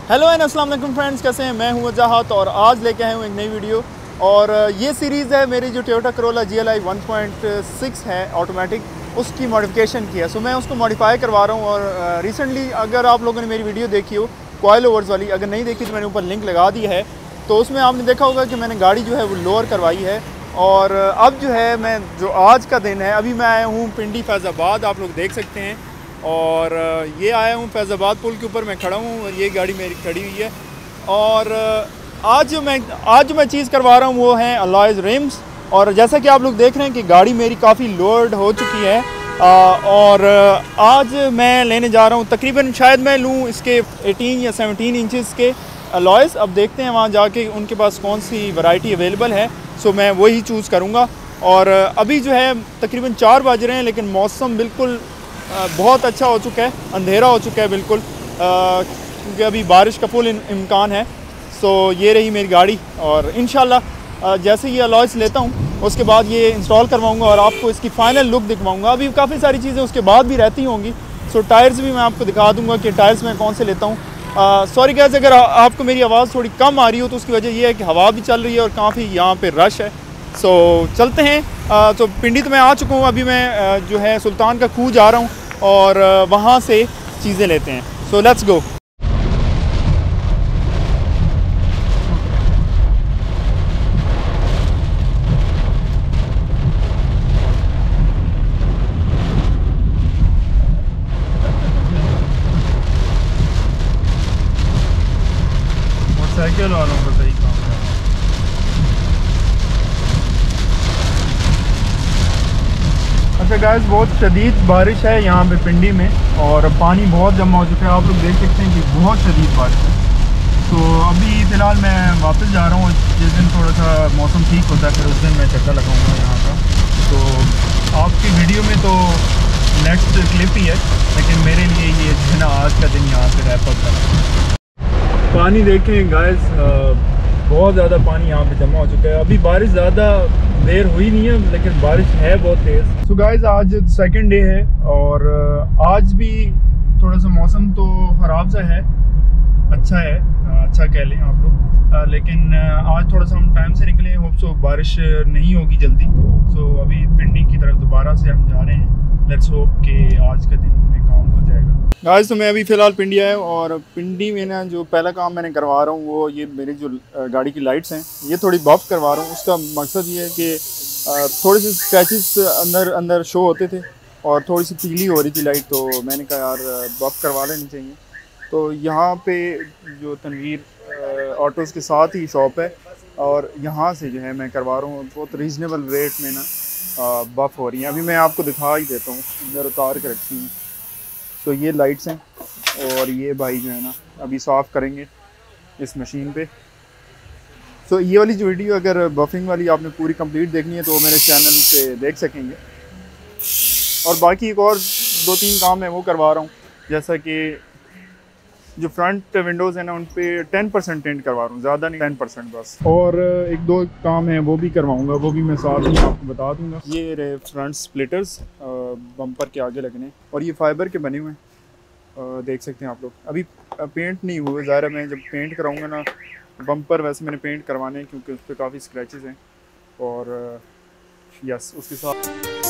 Hello and अस्सलाम वालेकुम friends, कैसे हैं? मैं हूं वजाहत और आज लेके आया हूं एक नई वीडियो। और ये सीरीज़ है मेरी जो टोयोटा करोला GLI 1.6 है ऑटोमेटिक, उसकी मॉडिफिकेशन की है। सो मैं उसको मॉडिफाई करवा रहा हूं। और रिसेंटली अगर आप लोगों ने मेरी वीडियो देखी हो कॉयल ओवर्स वाली, अगर नहीं देखी तो मैंने ऊपर लिंक लगा दी है, तो उसमें आपने देखा होगा कि मैंने गाड़ी जो है वो लोअर करवाई है। और अब जो है मैं जो आज का दिन है, अभी मैं आया हूँ पिंडी फैज़ाबाद, आप लोग देख सकते हैं। और ये आया हूँ फैज़ाबाद पुल के ऊपर मैं खड़ा हूँ और ये गाड़ी मेरी खड़ी हुई है। और आज जो मैं चीज़ करवा रहा हूँ वो है अलॉयज़ रिम्स। और जैसा कि आप लोग देख रहे हैं कि गाड़ी मेरी काफ़ी लोड हो चुकी है। और आज मैं लेने जा रहा हूँ, तकरीबन शायद मैं लूँ इसके 18 या 17 इंचज़ के अलॉयज़। अब देखते हैं वहाँ जाके उनके पास कौन सी वैरायटी अवेलेबल है, सो मैं वही चूज़ करूँगा। और अभी जो है तकरीबन 4 बज रहे हैं, लेकिन मौसम बिल्कुल बहुत अच्छा हो चुका है, अंधेरा हो चुका है बिल्कुल, क्योंकि अभी बारिश का फुल इम्कान है। सो ये रही मेरी गाड़ी और इंशाल्लाह जैसे ये अलॉयज़ लेता हूँ उसके बाद ये इंस्टॉल करवाऊँगा और आपको इसकी फ़ाइनल लुक दिखवाऊँगा। अभी काफ़ी सारी चीज़ें उसके बाद भी रहती होंगी। सो टायर्स भी मैं आपको दिखा दूँगा कि टायर्स मैं कौन से लेता हूँ। सॉरी गाइस, अगर आपको मेरी आवाज़ थोड़ी कम आ रही हो तो उसकी वजह ये है कि हवा भी चल रही है और काफ़ी यहाँ पर रश है। सो चलते हैं। तो पिंडी तो मैं आ चुका हूँ, अभी मैं जो है सुल्तान का खूह जा रहा हूँ और वहाँ से चीज़ें लेते हैं। So let's go. मोटरसाइकिल वालों को सही काम है। अच्छा गाइस, बहुत शदीद बारिश है यहाँ पे पिंडी में और पानी बहुत जमा हो चुका है। आप लोग देख सकते हैं कि बहुत शदीद बारिश है। तो अभी फ़िलहाल मैं वापस जा रहा हूँ। जिस दिन थोड़ा सा मौसम ठीक होता है फिर उस दिन मैं चक्कर लगाऊंगा यहाँ का। तो आपकी वीडियो में तो नेक्स्ट क्लिप ही है, लेकिन मेरे लिए ये जो है ना आज का दिन यहाँ पे रैप अप है। पानी देखें गाइस, बहुत ज़्यादा पानी यहाँ पे जमा हो चुका है। अभी बारिश ज़्यादा देर हुई नहीं है, लेकिन बारिश है बहुत तेज़। सो गाइस, आज सेकंड डे है और आज भी थोड़ा सा मौसम तो ख़राब सा है, अच्छा है, अच्छा कह लें आप लोग। लेकिन आज थोड़ा सा हम टाइम से निकले, होप सो बारिश नहीं होगी जल्दी। सो अभी पिंडी की तरफ दोबारा से हम जा रहे हैं। लेट्स होप कि आज का दिन में काम हो जाएगा। गाइस, तो मैं अभी फ़िलहाल पिंडी आया हूँ और पिंडी में ना जो पहला काम मैंने करवा रहा हूँ वो ये मेरी जो गाड़ी की लाइट्स हैं ये थोड़ी बफ़ करवा रहा हूँ। उसका मकसद ये है कि थोड़े से स्क्रैचेस अंदर शो होते थे और थोड़ी सी पीली हो रही थी लाइट, तो मैंने कहा यार बफ़ करवा लेनी चाहिए। तो यहाँ पे जो तनवीर ऑटोज़ के साथ ही शॉप है और यहाँ से जो है मैं करवा रहा हूँ। बहुत रीज़नेबल रेट में ना बफ़ हो रही है। अभी मैं आपको दिखा ही देता हूँ, इधर उतार के रखी हूँ। तो ये लाइट्स हैं और ये भाई जो है ना अभी साफ़ करेंगे इस मशीन पे। सो ये वाली जो वीडियो अगर बफिंग वाली आपने पूरी कंप्लीट देखनी है तो मेरे चैनल पे देख सकेंगे। और बाकी एक और 2-3 काम है वो करवा रहा हूँ, जैसा कि जो फ्रंट विंडोज़ है ना उन पे 10% टेंट करवा रहा हूँ, ज़्यादा नहीं, 10% बस। और 1-2 काम है वो भी करवाऊँगा, वो भी मैं साथ में आपको बता दूँगा। ये रहे फ्रंट स्प्लिटर्स बम्पर के आगे लगने, और ये फाइबर के बने हुए हैं, देख सकते हैं आप लोग। अभी पेंट नहीं हुए, ज़ाहिर है मैं जब पेंट कराऊँगा ना बम्पर, वैसे मैंने पेंट करवाने हैं क्योंकि उस पर काफ़ी स्क्रैचेस हैं। और यस, उसके साथ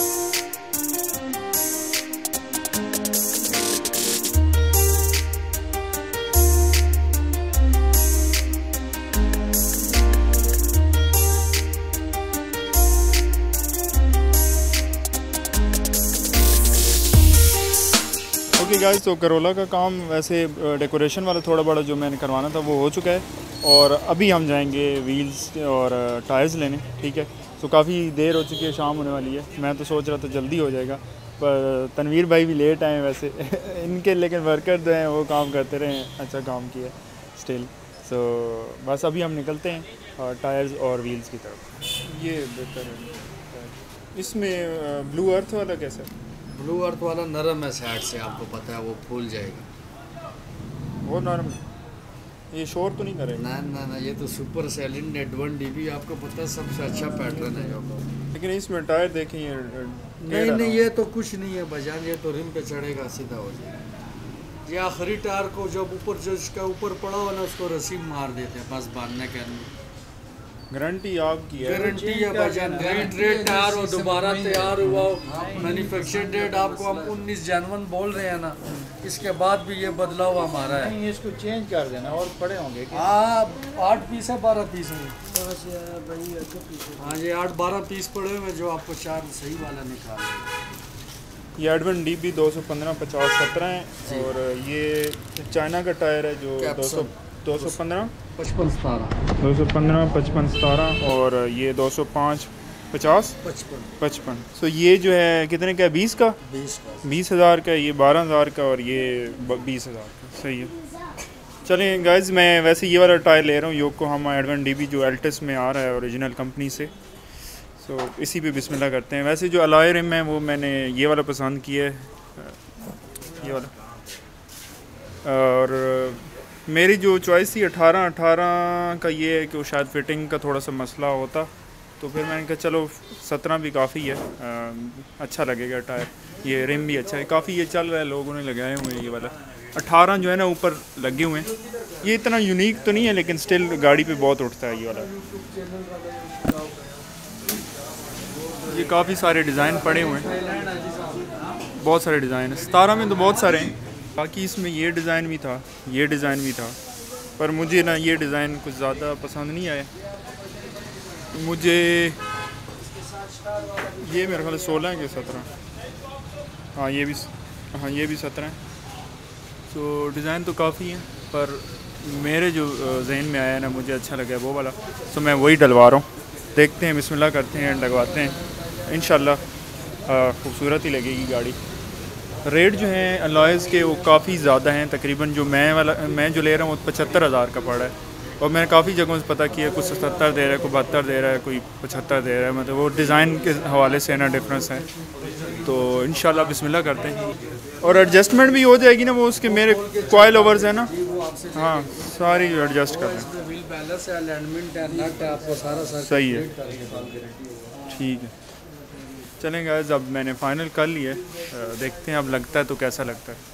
ओके गाइस, तो करोला का काम वैसे डेकोरेशन वाला थोड़ा बड़ा जो मैंने करवाना था वो हो चुका है। और अभी हम जाएंगे व्हील्स और टायर्स लेने, ठीक है। तो काफ़ी देर हो चुकी है, शाम होने वाली है। मैं तो सोच रहा था जल्दी हो जाएगा, पर तनवीर भाई भी लेट आए वैसे इनके, लेकिन वर्कर जो हैं वो काम करते रहे, अच्छा काम किया स्टिल। सो बस अभी हम निकलते हैं टायर्स और व्हील्स की तरफ। ये बेहतर है। इसमें ब्लू अर्थ वाला कैसा है? ब्लू अर्थ वाला नरम है साइड से, आपको पता है वो फूल जाएगा। वो नरम, ये शोर तो नहीं करेगा? ना ना ना, ये तो सुपर सैलिन नेट 1 DB आपको पता है सबसे अच्छा पैटर्न है। लेकिन इसमें टायर देखें, नहीं नहीं, ये तो कुछ नहीं है बजान, ये तो रिम पे चढ़ेगा सीधा हो जाएगा। ये आखिरी टायर को जब ऊपर जो इसका ऊपर पड़ा हुआ ना उसको रस्सी मार देते हैं बस बांधने के अंदर। गारंटी आपकी है, गारंटी है भाईजान। नई ट्रेड टायर और दोबारा तैयार हुआ मैन्युफैक्चर डेट आपको हम 19 जनवरी बोल रहे हैं ना, इसके बाद भी ये बदलाव हमारा है। नहीं इसको चेंज कर देना और पड़े होंगे। हाँ 8 पीस है 12 पीस है। हाँ जी 8-12 पीस पड़े हुए जो आपको 4 सही वाला निकाल ये एडवन DB 215/50-17 है और ये चाइना का टायर है जो 215 55-17 और ये 205/50-55। तो ये जो है कितने का है? 20 का 20,000 का, ये 12,000 का और ये 20,000 का। सही है। चलें गाइज, मैं वैसे ये वाला टायर ले रहा हूँ योकोहामा एडवन DB जो एल्टिस में आ रहा है ओरिजिनल कंपनी से। सो इसी पे बिस्मिल्लाह करते हैं। वैसे जो अलॉय रिम है वो मैंने ये वाला पसंद किया है, ये वाला। और मेरी जो चॉइस थी 18 का ये है कि वो शायद फिटिंग का थोड़ा सा मसला होता, तो फिर मैंने कहा चलो 17 भी काफ़ी है, अच्छा लगेगा टायर। ये रिम भी अच्छा है, काफ़ी ये चल रहा है, लोगों ने लगाए हुए हैं ये वाला। 18 जो है ना ऊपर लगे हुए हैं, ये इतना यूनिक तो नहीं है लेकिन स्टिल गाड़ी पे बहुत उठता है ये वाला। ये काफ़ी सारे डिज़ाइन पड़े हुए हैं, बहुत सारे डिज़ाइन है। 17 में तो बहुत सारे हैं, बाकी इसमें ये डिज़ाइन भी था, ये डिज़ाइन भी था, पर मुझे ना ये डिज़ाइन कुछ ज़्यादा पसंद नहीं आया। मुझे ये मेरे ख्याल 16 है कि 17, हाँ ये भी 17 है। तो डिज़ाइन तो काफ़ी है, पर मेरे जो जहन में आया ना मुझे अच्छा लगा वो वाला, तो मैं वही डलवा रहा हूँ। देखते हैं, बिस्मिल्लाह करते हैं, लगवाते हैं, इंशाल्लाह खूबसूरत ही लगेगी गाड़ी। रेट जो हैं अलॉयज़ के वो काफ़ी ज़्यादा हैं, तकरीबन जो मैं जो ले रहा हूँ वो 75,000 का पड़ा है, और मैंने काफ़ी जगहों से पता किया, कुछ 77 दे रहा है, कोई 72 दे रहा है, कोई 75 दे रहा है, मतलब वो डिज़ाइन के हवाले से ना डिफरेंस है। तो इंशाल्लाह बिस्मिल्लाह करते हैं, और एडजस्टमेंट भी हो जाएगी ना, वो उसके मेरे कॉयल ओवर्स है ना, हाँ सारी एडजस्ट कर लें। सही है, ठीक है। चलें गाइस, अब मैंने फ़ाइनल कर लिया है, देखते हैं अब लगता है तो कैसा लगता है।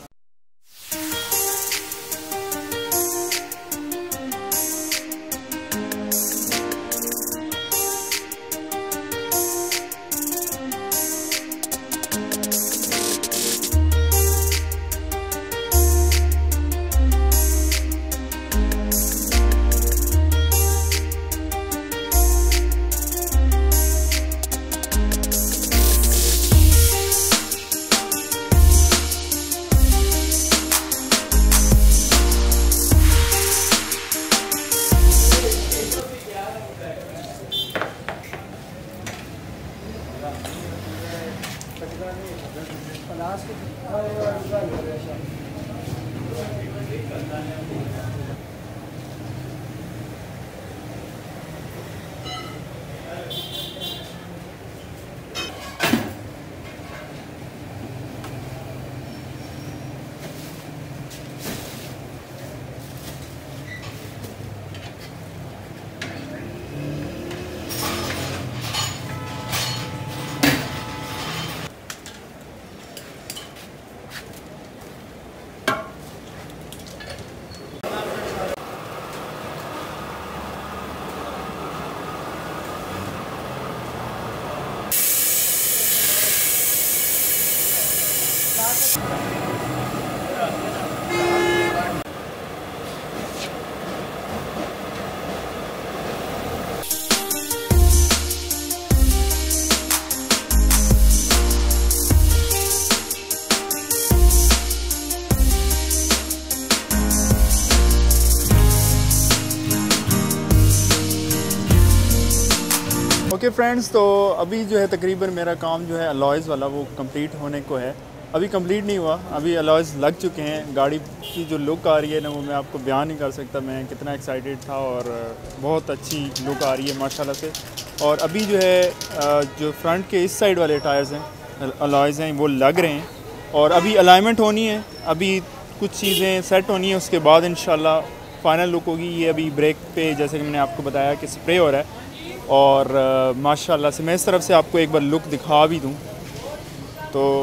ओके फ्रेंड्स, तो अभी जो है तकरीबन मेरा काम जो है अलॉयज़ वाला वो कंप्लीट होने को है। अभी कंप्लीट नहीं हुआ, अभी अलॉयज़ लग चुके हैं। गाड़ी की जो लुक आ रही है ना वो मैं आपको बयान नहीं कर सकता मैं कितना एक्साइटेड था, और बहुत अच्छी लुक आ रही है माशाल्लाह से। और अभी जो है जो फ्रंट के इस साइड वाले टायर्स हैं अलॉयज़ हैं वो लग रहे हैं, और अभी अलाइनमेंट होनी है, अभी कुछ चीज़ें सेट होनी है, उसके बाद इंशाल्लाह फ़ाइनल लुक होगी। ये अभी ब्रेक पे जैसे कि मैंने आपको बताया कि स्प्रे हो रहा है, और माशाल्लाह से मैं इस तरफ से आपको एक बार लुक दिखा भी दूँ तो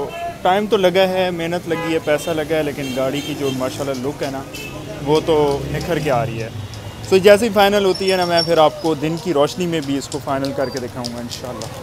टाइम तो लगा है, मेहनत लगी है, पैसा लगा है, लेकिन गाड़ी की जो माशाल्लाह लुक है ना वो तो निखर के आ रही है। सो जैसे ही फ़ाइनल होती है ना, मैं फिर आपको दिन की रोशनी में भी इसको फ़ाइनल करके दिखाऊंगा इंशाल्लाह।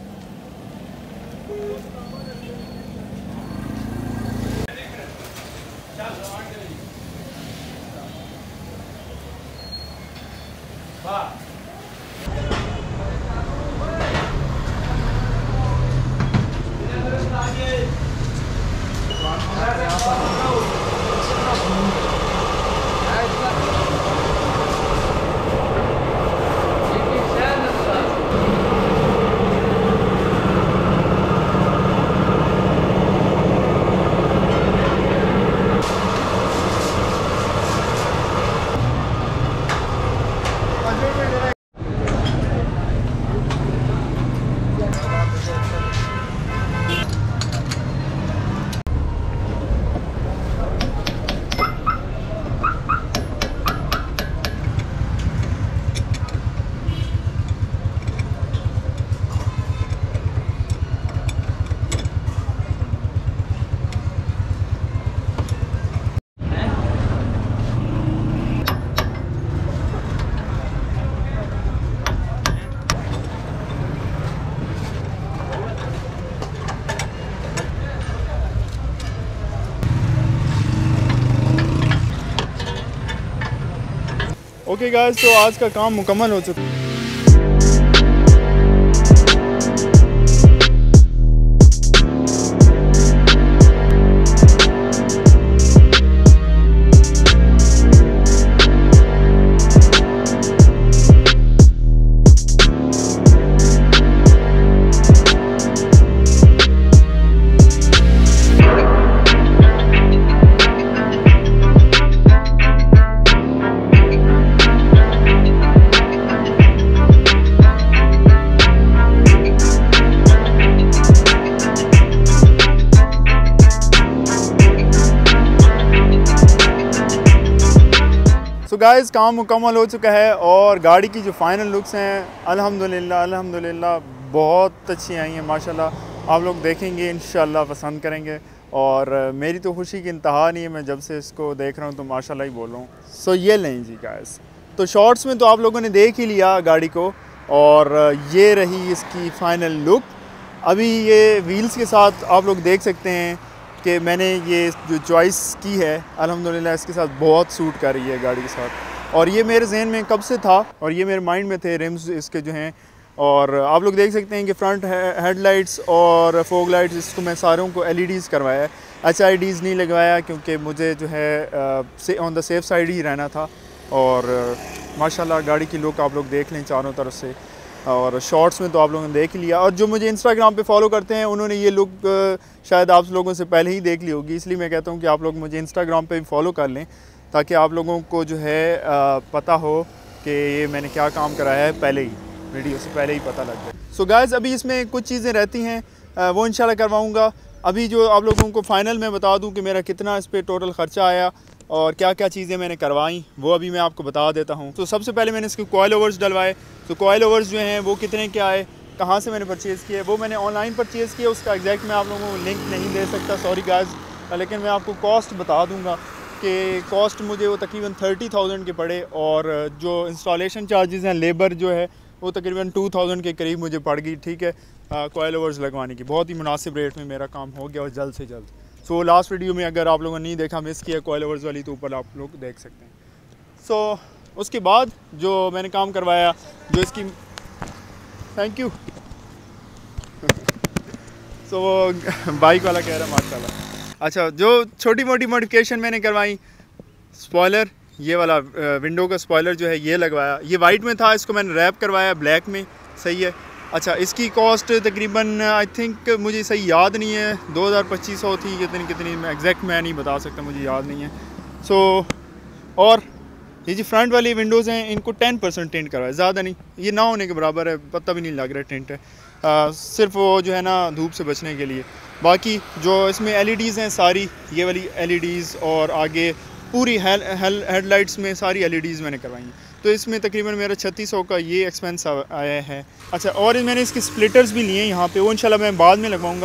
ओके गाइस, तो आज का काम मुकम्मल हो चुका है। तो गाइस, काम मुकम्मल हो चुका है और गाड़ी की जो फ़ाइनल लुक्स हैं अल्हम्दुलिल्लाह बहुत अच्छी आई हैं माशाल्लाह। आप लोग देखेंगे इंशाल्लाह पसंद करेंगे और मेरी तो खुशी की इंतहा नहीं है, मैं जब से इसको देख रहा हूँ तो माशाल्लाह ही बोल रहा हूँ। सो ये लें जी गाइस, तो शॉर्ट्स में तो आप लोगों ने देख ही लिया गाड़ी को और ये रही इसकी फ़ाइनल लुक। अभी ये व्हील्स के साथ आप लोग देख सकते हैं कि मैंने ये जो चॉइस की है अल्हम्दुलिल्लाह इसके साथ बहुत सूट कर रही है गाड़ी के साथ, और ये मेरे जहन में कब से था और ये मेरे माइंड में थे रिम्स इसके जो हैं। और आप लोग देख सकते हैं कि फ्रंट हेडलाइट्स और फॉग लाइट्स इसको मैं सारों को LEDs करवाया है, HIDs नहीं लगवाया क्योंकि मुझे जो है ऑन द सेफ साइड ही रहना था। और माशाल्लाह गाड़ी की लुक आप लोग देख लें चारों तरफ से, और शॉर्ट्स में तो आप लोगों ने देख लिया। और जो मुझे इंस्टाग्राम पे फॉलो करते हैं उन्होंने ये लुक शायद आप लोगों से पहले ही देख ली होगी, इसलिए मैं कहता हूँ कि आप लोग मुझे इंस्टाग्राम पे भी फॉलो कर लें ताकि आप लोगों को जो है पता हो कि ये मैंने क्या काम कराया है, पहले ही वीडियो से पहले ही पता लग जाए। सो गाइस, अभी इसमें कुछ चीज़ें रहती हैं वो इंशाल्लाह करवाऊँगा। अभी जो आप लोगों को फ़ाइनल में बता दूँ कि मेरा कितना इस पर टोटल ख़र्चा आया और क्या क्या चीज़ें मैंने करवाई वो अभी मैं आपको बता देता हूँ। तो सबसे पहले मैंने इसके कॉयल ओवर्स डलवाए। तो कॉयल ओवर्स जो हैं वो कितने के आए, कहाँ से मैंने परचेज़ किए, वो मैंने ऑनलाइन परचेज़ किया। उसका एग्जैक्ट मैं आप लोगों को लिंक नहीं दे सकता, सॉरी गाइस, लेकिन मैं आपको कॉस्ट बता दूँगा कि कॉस्ट मुझे वो तकरीबन 30,000 के पड़े, और जो इंस्टॉलेशन चार्जेज़ हैं लेबर जो है वो तकरीबन 2,000 के करीब मुझे पड़ गई। ठीक है, कॉयल ओवर्स लगवाने की बहुत ही मुनासिब रेट में मेरा काम हो गया और जल्द से जल्द। सो लास्ट वीडियो में अगर आप लोगों ने नहीं देखा, मिस किया कॉयल ओवर्स वाली, तो ऊपर आप लोग देख सकते हैं। सो उसके बाद जो मैंने काम करवाया, जो इसकी थैंक यू सो बाइक वाला कह रहा है माशाल्लाह। अच्छा, जो छोटी मोटी मॉडिफिकेशन मैंने करवाई, स्पॉयलर ये वाला विंडो का स्पॉयलर जो है ये लगवाया, ये वाइट में था, इसको मैंने रैप करवाया ब्लैक में। सही है। अच्छा, इसकी कॉस्ट तकरीबन आई थिंक मुझे सही याद नहीं है, 2,000-2,500 थी, कितनी मैं एग्जैक्ट मैं नहीं बता सकता, मुझे याद नहीं है। सो और ये जो फ्रंट वाली विंडोज़ हैं इनको 10% टिंट करवाया, ज़्यादा नहीं, ये ना होने के बराबर है, पता भी नहीं लग रहा है टिंट है, सिर्फ वो जो है ना धूप से बचने के लिए। बाकी जो इसमें LEDs हैं सारी ये वाली LEDs, और आगे पूरी हेडलाइट्स में सारी LEDs मैंने करवाई हैं। तो इसमें तकरीबन मेरा 3600 का ये एक्सपेंस आया है। अच्छा, और मैंने इसके स्प्लिटर्स भी लिए यहाँ पे, वो इंशाल्लाह मैं बाद में लगवाऊँगा।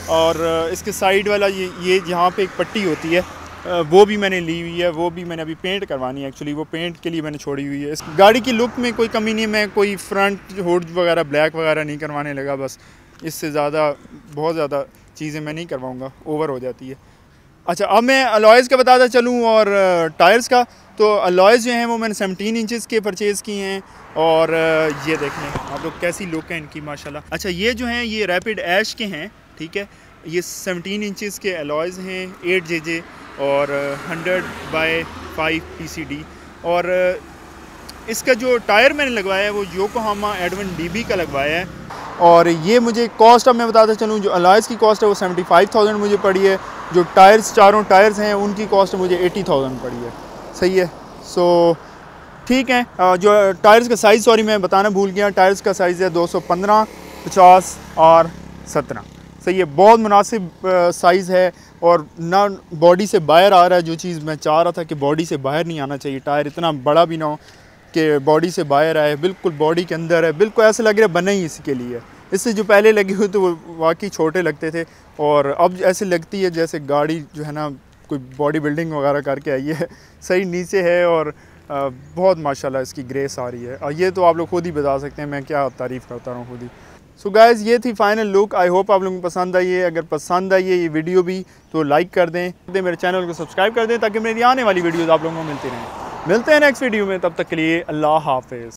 और इसके साइड वाला ये जहाँ पे एक पट्टी होती है वो भी मैंने ली हुई है, वो भी मैंने अभी पेंट करवानी है। एक्चुअली वो पेंट के लिए मैंने छोड़ी हुई है। इस गाड़ी की लुक में कोई कमी नहीं, मैं कोई फ्रंट हुड वगैरह ब्लैक वगैरह नहीं करवाने लगा, बस इससे ज़्यादा बहुत ज़्यादा चीज़ें मैं नहीं करवाऊँगा, ओवर हो जाती है। अच्छा, अब मैं अलॉयज़ का बताता चलूँ और टायर्स का। तो अलॉयज़ जो हैं वो मैंने 17 इंचज़ के परचेज़ किए हैं और ये देखें आप लोग कैसी लुक है इनकी माशाल्लाह। अच्छा, ये जो हैं ये रैपिड ऐश के हैं, ठीक है। ये 17 इंचज़ के अलॉयज़ हैं 8JJ और 100/5 PCD। और इसका जो टायर मैंने लगवाया है वो योकोहामा एडवन DB का लगवाया है। और ये मुझे कॉस्ट, अब मैं बताता चलूँ, जो अलॉयज़ की कॉस्ट है वो 75,000 मुझे पड़ी है। जो टायर्स, चारों टायर्स हैं उनकी कॉस्ट मुझे 80,000 पड़ी है। सही है। सो ठीक है। जो टायर्स का साइज़, सॉरी मैं बताना भूल गया, टायर्स का साइज़ है 215, 50 और 17। सही है, बहुत मुनासिब साइज़ है और ना बॉडी से बाहर आ रहा है। जो चीज़ मैं चाह रहा था कि बॉडी से बाहर नहीं आना चाहिए, टायर इतना बड़ा भी ना हो कि बॉडी से बाहर आए, बिल्कुल बॉडी के अंदर है, बिल्कुल ऐसा लग रहा है बना ही इसी के लिए। इससे जो पहले लगे हुए तो वो वाकई छोटे लगते थे और अब ऐसे लगती है जैसे गाड़ी जो है ना कोई बॉडी बिल्डिंग वगैरह करके आई है। सही नीचे है और बहुत माशाल्लाह इसकी ग्रेस आ रही है। और ये तो आप लोग खुद ही बता सकते हैं, मैं क्या तारीफ़ करता हूँ खुद ही। सो गाइज़, ये थी फाइनल लुक। आई होप आप लोगों को पसंद आई है। अगर पसंद आई है ये वीडियो भी तो लाइक कर दें, मेरे चैनल को सब्सक्राइब कर दें ताकि मेरी आने वाली वीडियोज़ आप लोगों को मिलती रहें। मिलते हैं नेक्स्ट वीडियो में, तब तक के लिए अल्लाह हाफ़िज़।